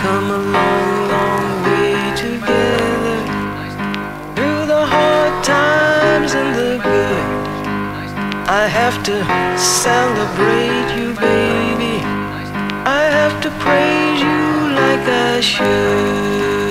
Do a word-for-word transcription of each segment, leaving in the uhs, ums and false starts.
come a long, long way together, through the hard times and the good. I have to celebrate you, baby. I have to praise you like I should.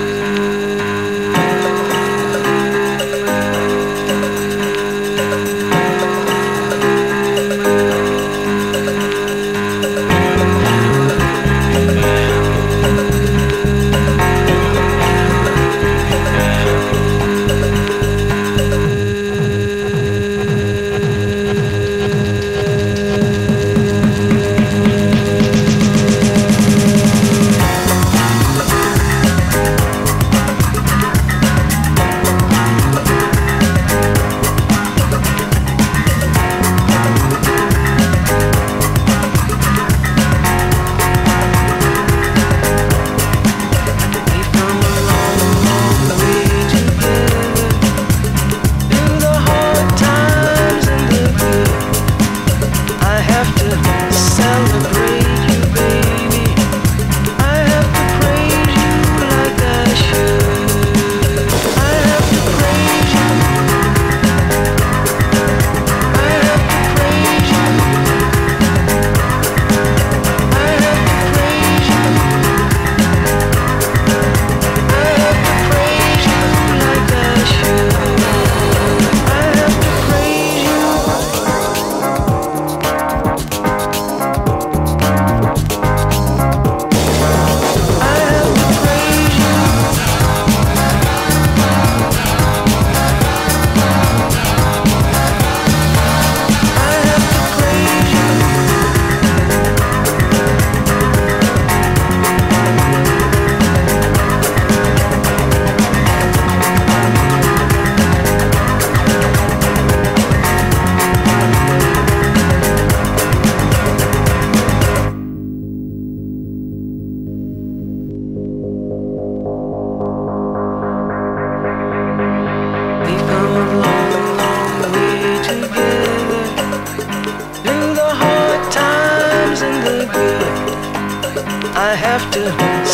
I have to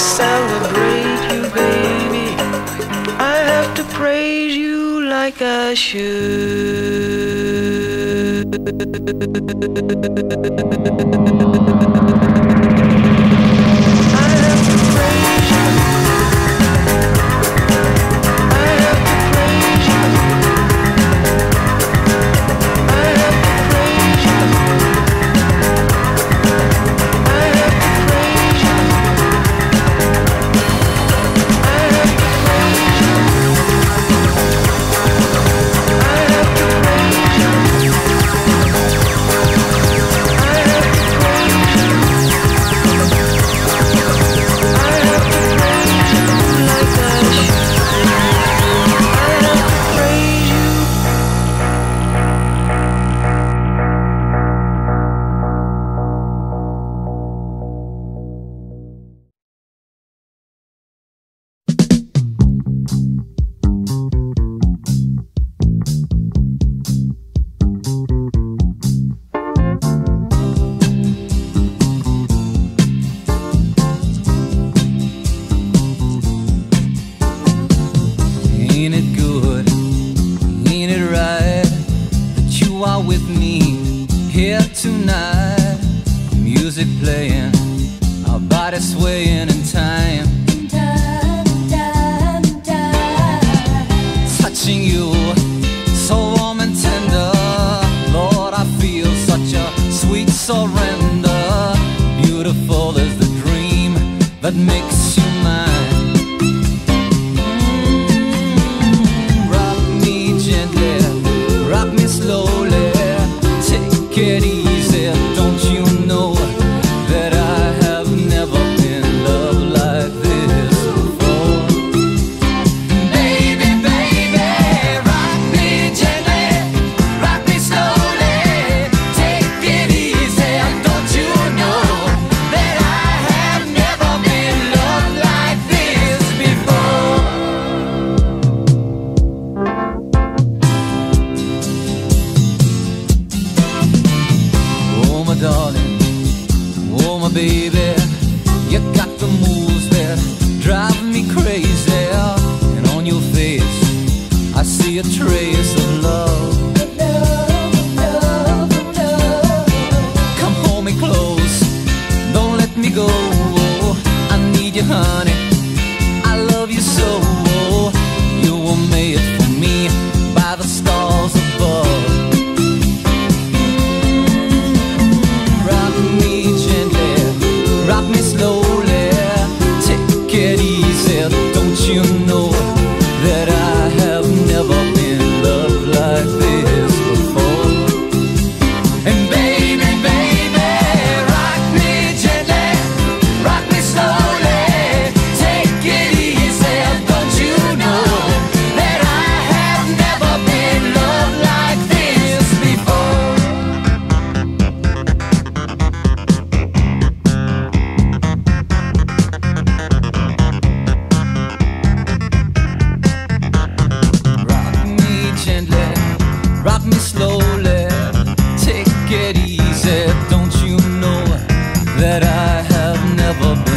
celebrate you, baby. I have to praise you like I should. I have to praise you. I have to praise you. I have to praise you. I have to praise you. Tonight, music playing, our bodies swaying in time. Time, time, time. Touching you, so warm and tender. Lord, I feel such a sweet surrender. Beautiful is the dream that makes you mine. Mm, rock me gently, rock me slowly. Take it easy. Don't you know that I have never been loved like this before? Baby, baby, rock me gently, rock me slowly. Take it easy. Don't you know that I have never been loved like this before? Oh my darling, oh my baby, you got the moves that me go. I need you, honey. I love you so. You were made for me by the stars above. Rock me gently, rock me slowly, take it easy. Don't you know that I have never been loved like this before? And baby, baby, rock me gently, rock me slowly, take it easy. Don't you know that I have never been loved like this before? Rock me gently, rock me slowly, take it easy. Don't you know that I have never been